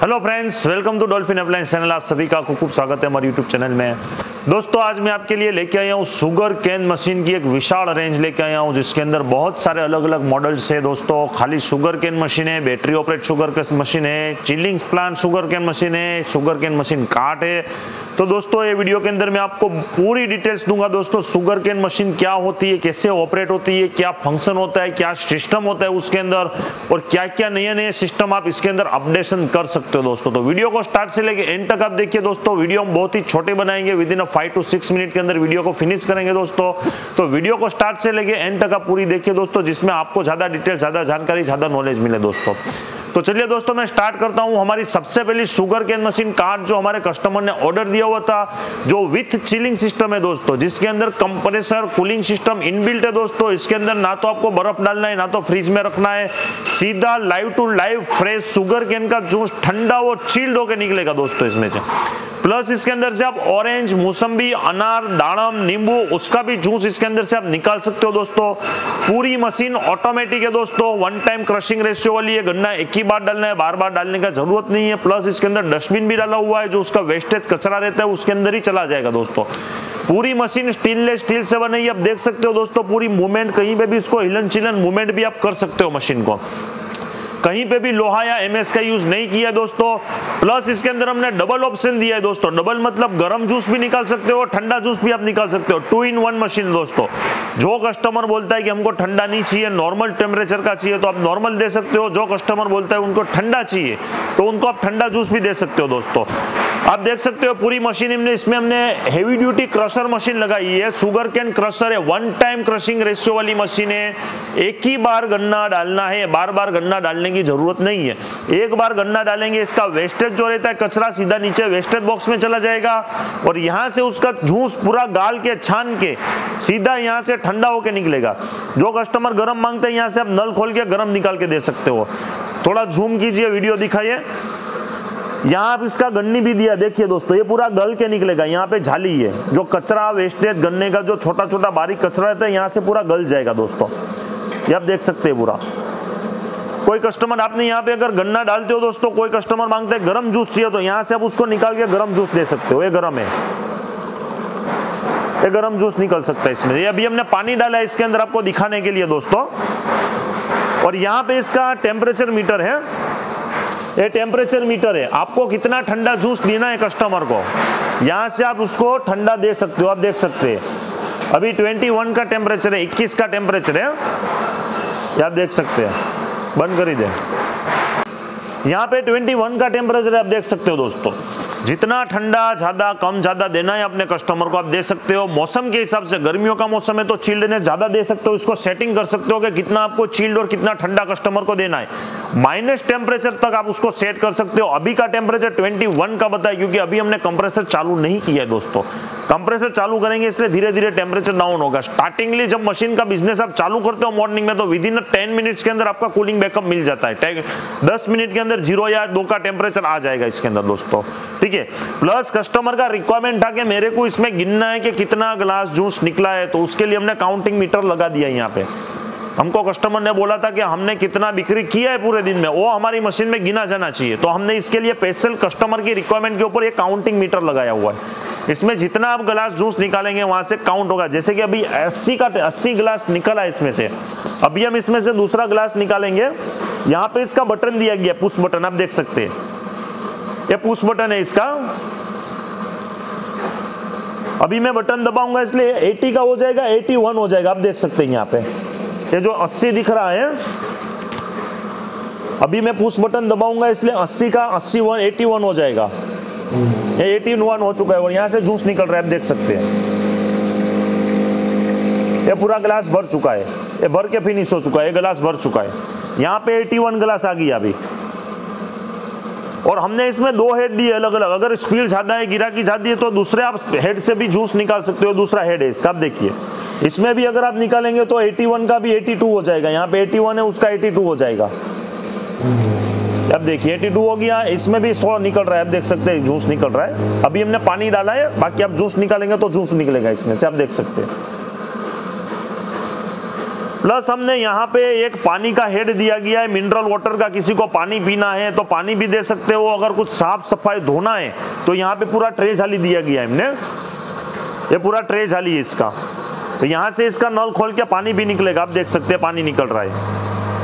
Hello friends, welcome to Dolphin appliance channel. आप सभी का खूब स्वागत है हमारे यूट्यूब चैनल में। दोस्तों, आज मैं आपके लिए लेके आया हूँ शुगर केन मशीन की एक विशाल रेंज लेके आया हूँ, जिसके अंदर बहुत सारे अलग अलग मॉडल्स है। दोस्तों, खाली शुगर केन मशीन है, battery operate sugar cane machine है, chilling plant sugar cane machine है, शुगर केन मशीन कार्ट है। तो दोस्तों, ये वीडियो के अंदर मैं आपको पूरी डिटेल्स दूंगा। दोस्तों, शुगर केन मशीन क्या होती है, कैसे ऑपरेट होती है, क्या फंक्शन होता है, क्या सिस्टम होता है उसके अंदर, और क्या क्या नए नए सिस्टम आप इसके अंदर अपडेशन कर सकते हो। दोस्तों, तो वीडियो को स्टार्ट से लेके एंड तक आप देखिए। दोस्तों, वीडियो हम बहुत ही छोटे बनाएंगे, विद इन 5 to 6 मिनट के अंदर वीडियो को फिनिश करेंगे। दोस्तों, तो वीडियो को स्टार्ट से लेके एंड तक आप पूरी देखिए दोस्तों, जिसमें आपको ज्यादा डिटेल, ज्यादा जानकारी, ज्यादा नॉलेज मिले। दोस्तों, तो चलिए दोस्तों, मैं स्टार्ट करता हूं। हमारी सबसे पहली शुगर केन मशीन कार्ट जो हमारे कस्टमर ने ऑर्डर दिया हुआ था, जो विथ चिलिंग सिस्टम है दोस्तों, जिसके अंदर कंप्रेसर कूलिंग सिस्टम इनबिल्ट है। दोस्तों, इसके अंदर ना तो आपको बर्फ डालना है, ना तो फ्रिज में रखना है, सीधा live to live fresh sugar cane का जूस ठंडा और चिल्ड होकर निकलेगा दोस्तों इसमें से। प्लस इसके अंदर से आप ऑरेंज, मौसम्बी, अनार, दाड़म, नींबू, उसका भी जूस इसके अंदर से आप निकाल सकते हो। दोस्तों, पूरी मशीन ऑटोमेटिक है दोस्तों, वन टाइम क्रशिंग रेशियो वाली है। गन्ना एक ही बार डालना है, बार बार डालने का जरूरत नहीं है। प्लस इसके अंदर डस्टबिन भी डाला हुआ है, जो उसका वेस्टेज कचरा रहता है उसके अंदर ही चला जाएगा। दोस्तों, पूरी मशीन स्टेनलेस स्टील से बनी है, आप देख सकते हो दोस्तों। पूरी मूवमेंट कहीं पे भी इसको हिलन चिलन मूवमेंट भी आप कर सकते हो मशीन को, कहीं पे भी लोहा या एमएस का यूज नहीं किया है दोस्तों। प्लस इसके अंदर हमने डबल ऑप्शन दिया है दोस्तों। डबल मतलब गर्म जूस भी निकाल सकते हो, ठंडा जूस भी आप निकाल सकते हो। 2 in 1 मशीन दोस्तों। जो कस्टमर बोलता है कि हमको ठंडा नहीं चाहिए, नॉर्मल टेम्परेचर का चाहिए, तो आप नॉर्मल दे सकते हो। जो कस्टमर बोलता है उनको ठंडा चाहिए, तो उनको आप ठंडा जूस भी दे सकते हो। दोस्तों, आप देख सकते हो पूरी मशीन इसमें हमने हेवी ड्यूटी क्रशर मशीन लगाई है। शुगर केन क्रशर है, वन टाइम क्रशिंग रेशियो वाली मशीन है। एक ही बार गन्ना डालना है, बार बार गन्ना डालने की जरूरत नहीं है। एक बार गन्ना डालेंगे, इसका वेस्टेज जो रहता है कचरा सीधा नीचे वेस्टेज बॉक्स में चला जाएगा, और यहाँ से उसका जूस पूरा गाल के छान के सीधा यहाँ से ठंडा होकर निकलेगा। जो कस्टमर गर्म मांगते हैं, यहाँ से आप नल खोल के गर्म निकाल के दे सकते हो। थोड़ा जूम कीजिए, वीडियो दिखाइए। यहाँ आप इसका गन्नी भी दिया, देखिए दोस्तों, ये पूरा गल के निकलेगा। यहाँ पे झाली है, जो कचरा वेस्टेज गन्ने का जो छोटा छोटा बारीक कचरा रहता है, यहाँ से पूरा गल जाएगा दोस्तों। ये आप देख सकते हैं पूरा। कोई कस्टमर, आपने यहाँ पे अगर गन्ना डालते हो दोस्तों, कोई कस्टमर मांगते हैं गर्म जूस चाहिए, तो यहाँ से आप उसको निकाल के गर्म जूस दे सकते हो। ये गर्म है, ये गर्म जूस निकल सकता है इसमें। ये अभी हमने पानी डाला है इसके अंदर आपको दिखाने के लिए दोस्तों। और यहाँ पे इसका टेम्परेचर मीटर है, ये टेम्परेचर मीटर है। आपको कितना ठंडा जूस देना है कस्टमर को, यहाँ से आप उसको ठंडा दे सकते हो। आप देख सकते हैं अभी 21 का टेम्परेचर है, 21 का टेम्परेचर है, आप देख सकते हैं। बंद कर ही दे। यहाँ पे 21 का टेम्परेचर है, आप देख सकते हो दोस्तों। जितना ठंडा ज्यादा कम ज्यादा देना है अपने कस्टमर को आप दे सकते हो। मौसम के हिसाब से, गर्मियों का मौसम है तो चिल्डनेस ज्यादा दे सकते हो। इसको सेटिंग कर सकते हो कि कितना आपको चिल्ड और कितना ठंडा कस्टमर को देना है। माइनस टेम्परेचर तक आप उसको सेट कर सकते हो। अभी का टेम्परेचर 21 का बताया, क्योंकि अभी हमने कंप्रेसर चालू नहीं किया है दोस्तों। कंप्रेसर चालू करेंगे, इसलिए धीरे धीरे टेम्परेचर डाउन होगा। स्टार्टिंगली जब मशीन का बिजनेस आप चालू करते हो मॉर्निंग में, तो विद इन 10 मिनट्स के अंदर आपका कूलिंग बैकअप मिल जाता है। 10 मिनट के अंदर 0 या 2 का टेम्परेचर आ जाएगा इसके अंदर दोस्तों, ठीक है। प्लस कस्टमर का रिक्वायरमेंट था कि मेरे को इसमें गिनना है कि कितना ग्लास जूस निकला है, तो उसके लिए हमने काउंटिंग मीटर लगा दिया यहाँ पे। हमको कस्टमर ने बोला था कि हमने कितना बिक्री किया है पूरे दिन में, वो हमारी मशीन में गिना जाना चाहिए, तो हमने इसके लिए स्पेशल कस्टमर की रिक्वायरमेंट के ऊपर एक काउंटिंग मीटर लगाया हुआ है। इसमें जितना आप गिलास जूस निकालेंगे वहां से काउंट होगा। जैसे कि अभी 80 गिलास निकला है इसमें से, अभी हम इसमें से दूसरा गिलास निकालेंगे। यहाँ पे इसका बटन दिया गया, पुश बटन, आप देख सकते हैं, ये पुश बटन है इसका। अभी मैं बटन दबाऊंगा, इसलिए 80 का हो जाएगा, 81 हो जाएगा। आप देख सकते हैं यहाँ पे ये जो 80 दिख रहा है, अभी मैं पुश बटन दबाऊंगा, इसलिए 80 का 81 हो जाएगा। ये 81 हो चुका है, और यहाँ से जूस निकल रहा है, आप देख सकते हैं। ये पूरा गिलास भर चुका है, ये भर के फिनिश हो चुका है, ये गिलास भर चुका है। यहाँ पे 81 गिलास आ गया अभी। और हमने इसमें 2 हेड दिए अलग अलग। अगर स्पीड ज्यादा है, गिराकी ज्यादा है, तो दूसरे आप हेड से भी जूस निकाल सकते हो। दूसरा हेड है इसका, आप देखिए। इसमें भी अगर आप निकालेंगे तो 81 का भी 82 हो जाएगा। यहाँ पे 81 है, उसका 82 हो जाएगा। अब देखिए 82 हो गया। इसमें भी 100 निकल रहा है, आप देख सकते हैं जूस निकल रहा है। अभी हमने पानी डाला है, बाकी आप जूस निकालेंगे तो जूस निकलेगा इसमें से, आप देख सकते हैं। प्लस हमने यहाँ पे एक पानी का हेड दिया गया है, मिनरल वाटर का। किसी को पानी पीना है तो पानी भी दे सकते हो, अगर कुछ साफ सफाई धोना है तो यहाँ पे पूरा ट्रे जाली दिया गया है हमने, ये पूरा ट्रे जाली है इसका। तो यहाँ से इसका नल खोल के पानी भी निकलेगा, आप देख सकते हैं पानी निकल रहा है।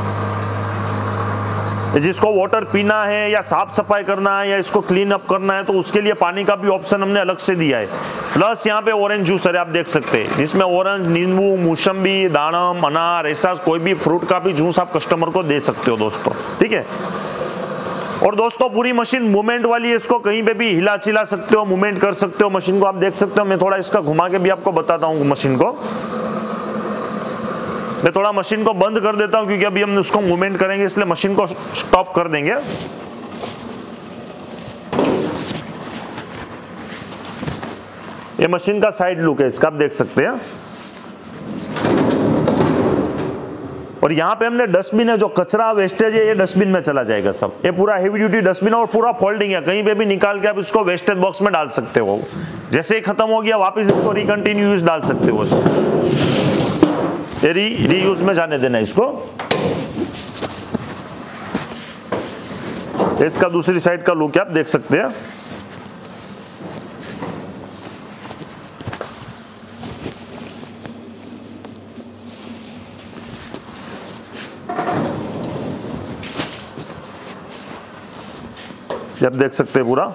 जिसको वाटर पीना है या साफ सफाई करना है या इसको क्लीन अप करना है तो उसके लिए पानी का भी ऑप्शन हमने अलग से दिया है। प्लस यहाँ पे ऑरेंज जूस है, आप देख सकते हैं, जिसमें ऑरेंज, नींबू, मौसम्बी, दाड़म, अनार, ऐसा कोई भी फ्रूट का भी जूस आप कस्टमर को दे सकते हो दोस्तों, ठीक है। और दोस्तों पूरी मशीन मूवमेंट वाली है, इसको कहीं पे भी हिला चिला सकते हो, मूवमेंट कर सकते हो मशीन को, आप देख सकते हो। मैं थोड़ा इसका घुमा के भी आपको बताता हूँ मशीन को। मैं थोड़ा मशीन को बंद कर देता हूं क्योंकि अभी हम उसको मूवमेंट करेंगे, इसलिए मशीन को स्टॉप कर देंगे। ये मशीन का साइड लुक है इसका, आप देख सकते हैं। और यहाँ पे हमने डस्टबिन है, जो कचरा वेस्टेज है ये डस्टबिन में चला जाएगा सब। ये पूरा हेवी ड्यूटी डस्टबिन है और पूरा फोल्डिंग है, कहीं पे भी निकाल के आप इसको वेस्टेज बॉक्स में डाल सकते हो। जैसे ही खत्म हो गया वापस इसको रिकंटिन्यू यूज डाल सकते हो, रीयूज में जाने देना इसको। इसका दूसरी साइड का लुक आप देख सकते हैं। आप देख सकते हैं पूरा।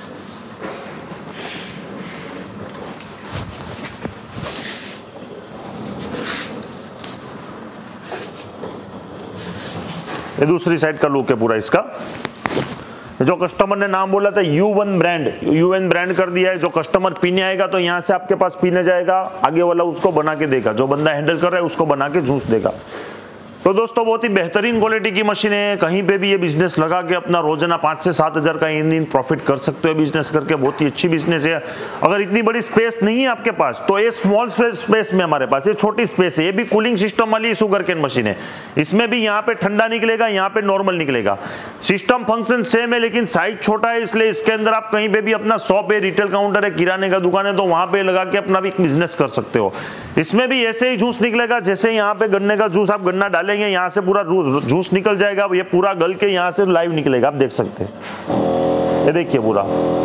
ये दूसरी साइड का लुक है पूरा इसका। जो कस्टमर ने नाम बोला था U1 ब्रांड, UN ब्रांड कर दिया है। जो कस्टमर पीने आएगा तो यहाँ से आपके पास पीने जाएगा, आगे वाला उसको बना के देगा, जो बंदा हैंडल कर रहा है उसको बना के जूस देगा। तो दोस्तों बहुत ही बेहतरीन क्वालिटी की मशीन है, कहीं पे भी ये बिजनेस लगा के अपना रोजाना 5 से 7 हज़ार का इन प्रॉफिट कर सकते हो बिजनेस करके। बहुत ही अच्छी बिजनेस है। अगर इतनी बड़ी स्पेस नहीं है आपके पास तो ये स्मॉल स्पेस में हमारे पास ये छोटी स्पेस है। ये भी कूलिंग सिस्टम वाली शुगर केन मशीन है। इसमें भी यहाँ पे ठंडा निकलेगा, यहाँ पे नॉर्मल निकलेगा। सिस्टम फंक्शन सेम है लेकिन साइज छोटा है, इसलिए इसके अंदर आप कहीं पे भी अपना शॉप है, रिटेल काउंटर है, किराने का दुकान है तो वहां पे लगा के अपना भी बिजनेस कर सकते हो। इसमें भी ऐसे ही जूस निकलेगा, जैसे यहाँ पे गन्ने का जूस आप गन्ना डालेंगे यहाँ से पूरा जूस निकल जाएगा। ये पूरा गल के यहाँ से लाइव निकलेगा, आप देख सकते हैं। ये देखिए पूरा,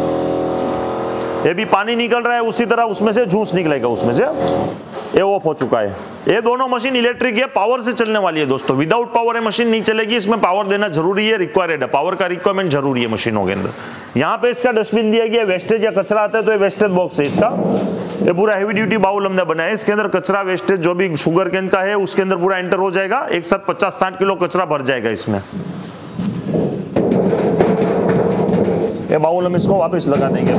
ये भी पानी निकल रहा है उसी तरह उसमें से जूस निकलेगा उसमें से। ये ऑफ हो चुका है। ये दोनों मशीन इलेक्ट्रिक है, पावर से चलने वाली है दोस्तों। विदाउट पावर ये मशीन नहीं चलेगी, इसमें पावर देना जरूरी है, रिक्वायर्ड है, पावर का रिक्वायरमेंट जरूरी है मशीनों के अंदर। यहाँ पे इसका डस्टबिन दिया गया, वेस्टेज या कचरा आता है तो ये वेस्टेज बॉक्स है इसका। ये पूरा हेवी ड्यूटी बाउल हमने बनाया है, इसके अंदर कचरा वेस्टेज जो भी शुगर केन का है उसके अंदर पूरा एंटर हो जाएगा। एक साथ 50-60 किलो कचरा भर जाएगा इसमें। ये बाउल हम इसको वापस लगा देंगे,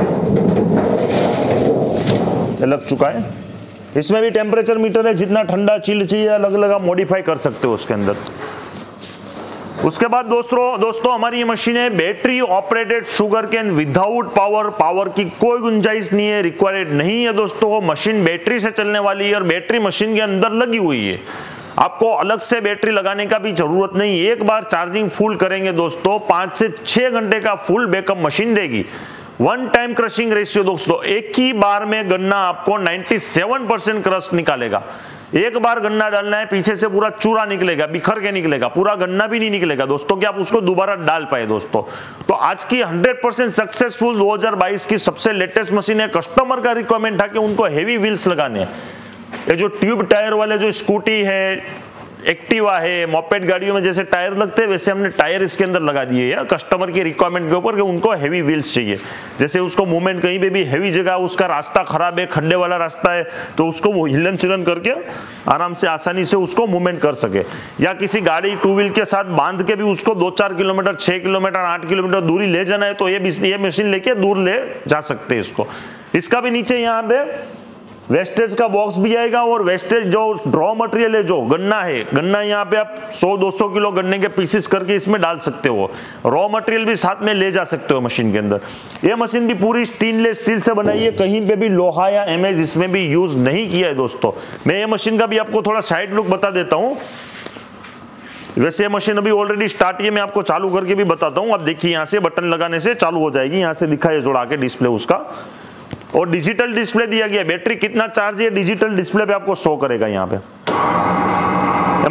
ये लग चुका है। इसमें भी टेम्परेचर मीटर है, जितना ठंडा चिल्ड चाहिए अलग अलग आप मॉडिफाई कर सकते हो उसके अंदर। उसके बाद दोस्तों हमारी ये मशीन है battery operated sugar cane without power. Power की कोई गुंजाइश नहीं है, रिक्वायर्ड नहीं है दोस्तों। मशीन बैटरी से चलने वाली है और बैटरी मशीन के अंदर लगी हुई है। आपको अलग से बैटरी लगाने का भी जरूरत नहीं। एक बार चार्जिंग फुल करेंगे दोस्तों 5 से 6 घंटे का फुल बैकअप मशीन देगी। 1 टाइम क्रशिंग रेशियो दोस्तों, एक ही बार में गन्ना आपको 97% क्रश निकालेगा। एक बार गन्ना डालना है, पीछे से पूरा चूरा निकलेगा, बिखर के निकलेगा, पूरा गन्ना भी नहीं निकलेगा दोस्तों कि आप उसको दोबारा डाल पाए दोस्तों। तो आज की 100% सक्सेसफुल 2022 की सबसे लेटेस्ट मशीन है। कस्टमर का रिक्वायरमेंट था कि उनको हेवी व्हील्स लगाने हैं। ये जो ट्यूब टायर वाले जो स्कूटी है, एक्टिवा है, मॉपेड गाड़ियों में जैसे टायर लगते हैं वैसे हमने टायर इसके अंदर लगा दिए हैं कस्टमर के रिक्वायरमेंट के ऊपर कि उनको हैवी व्हील्स चाहिए। जैसे उसको मूवमेंट कहीं पे भी हैवी जगह, उसका रास्ता खराब है, खड्डे वाला रास्ता है तो उसको वो हिलन चिलन करके आराम से आसानी से उसको मूवमेंट कर सके। या किसी गाड़ी 2 व्हील के साथ बांध के भी उसको 2-4 किलोमीटर, 6 किलोमीटर, 8 किलोमीटर दूरी ले जाना है तो ये मशीन लेके दूर ले जा सकते हैं इसको। इसका भी नीचे यहाँ पे वेस्टेज का बॉक्स भी आएगा और वेस्टेज जो ड्रॉ मटेरियल है, जो गन्ना है, गन्ना यहाँ पे आप 100-200 किलो गन्ने के पीसेस करके इसमें डाल सकते हो। रॉ मटेरियल भी साथ में ले जा सकते हो मशीन के अंदर। ये मशीन भी पूरी स्टेनलेस स्टील से बनाई है, कहीं पे भी लोहा या एमएज इसमें भी यूज नहीं किया है दोस्तों। मैं ये मशीन का भी आपको थोड़ा साइड लुक बता देता हूँ। वैसे ये मशीन अभी ऑलरेडी स्टार्ट है, मैं आपको चालू करके भी बताता हूँ। अब देखिए यहाँ से बटन लगाने से चालू हो जाएगी, यहाँ से दिखाइए जोड़ा के डिस्प्ले उसका। और डिजिटल डिस्प्ले दिया गया, बैटरी कितना चार्ज है डिजिटल डिस्प्ले पे आपको शो करेगा यहाँ पे।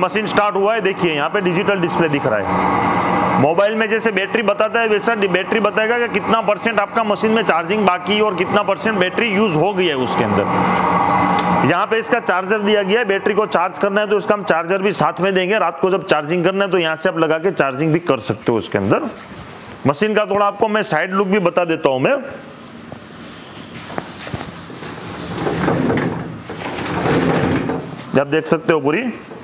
मशीन स्टार्ट हुआ है, देखिए यहाँ पे डिजिटल डिस्प्ले दिख रहा है। मोबाइल में जैसे बैटरी बताता है वैसा बैटरी बताएगा कि कितना परसेंट आपका मशीन में चार्जिंग बाकी है और कितना परसेंट बैटरी यूज हो गई है उसके अंदर। यहाँ पे इसका चार्जर दिया गया है, बैटरी को चार्ज करना है तो इसका हम चार्जर भी साथ में देंगे। रात को जब चार्जिंग करना है तो यहाँ से आप लगा के चार्जिंग भी कर सकते हो उसके अंदर। मशीन का थोड़ा आपको मैं साइड लुक भी बता देता हूं मैं। आप देख सकते हो पूरी,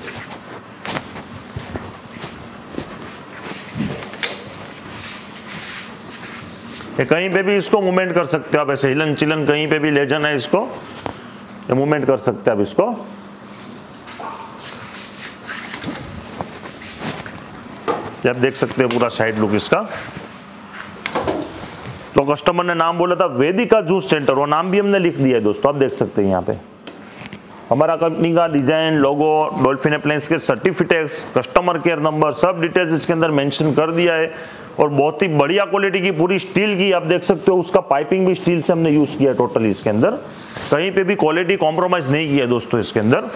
कहीं पे भी इसको मूवमेंट कर सकते हो आप, ऐसे हिलन चिलन कहीं पे भी ले जाना है इसको, मूवमेंट कर सकते हैं आप इसको। आप देख सकते हो पूरा साइड लुक इसका। तो कस्टमर ने नाम बोला था वेदिका जूस सेंटर, वो नाम भी हमने लिख दिया है दोस्तों, आप देख सकते हैं यहाँ पे। हमारा कंपनी का डिजाइन, लोगो, डॉल्फिन अप्लायंस के सर्टिफिकेट्स, कस्टमर केयर नंबर, सब डिटेल्स इसके अंदर मेंशन कर दिया है। और बहुत ही बढ़िया क्वालिटी की पूरी स्टील की आप देख सकते हो, उसका पाइपिंग भी स्टील से हमने यूज किया टोटली इसके अंदर, कहीं पे भी क्वालिटी कॉम्प्रोमाइज नहीं किया है दोस्तों इसके अंदर।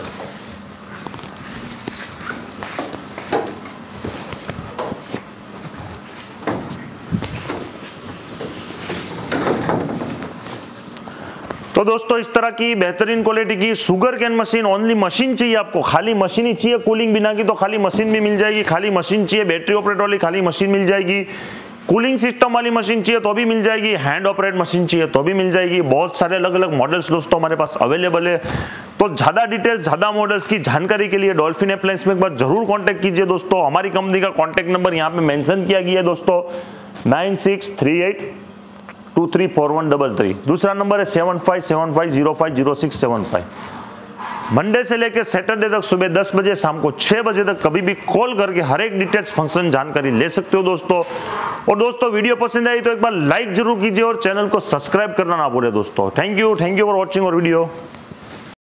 तो दोस्तों इस तरह की बेहतरीन क्वालिटी की sugar cane machine, only machine चाहिए आपको, खाली मशीन ही चाहिए, कूलिंग बिना की तो खाली मशीन भी मिल जाएगी। खाली मशीन चाहिए, बैटरी ऑपरेट वाली खाली मशीन मिल जाएगी। कूलिंग सिस्टम वाली मशीन चाहिए तो भी मिल जाएगी। हैंड ऑपरेट मशीन चाहिए तो भी मिल जाएगी। बहुत सारे अलग अलग मॉडल्स दोस्तों हमारे पास अवेलेबल है। तो ज्यादा डिटेल्स, ज्यादा मॉडल्स की जानकारी के लिए डॉल्फिन अप्लायंस में एक बार जरूर कॉन्टेक्ट कीजिए दोस्तों। हमारी कंपनी का कॉन्टेक्ट नंबर यहाँ पे मेंशन किया गया है दोस्तों, 9638234133। दूसरा नंबर है 7575050675। मंडे से लेकर सैटरडे तक सुबह 10 बजे, शाम को 6 बजे तक कभी भी कॉल करके हर एक डिटेल्स, फंक्शन जानकारी ले सकते हो दोस्तों। और दोस्तों वीडियो पसंद आई तो एक बार लाइक जरूर कीजिए और चैनल को सब्सक्राइब करना ना भूले दोस्तों। थैंक यू फॉर वॉचिंग और वीडियो।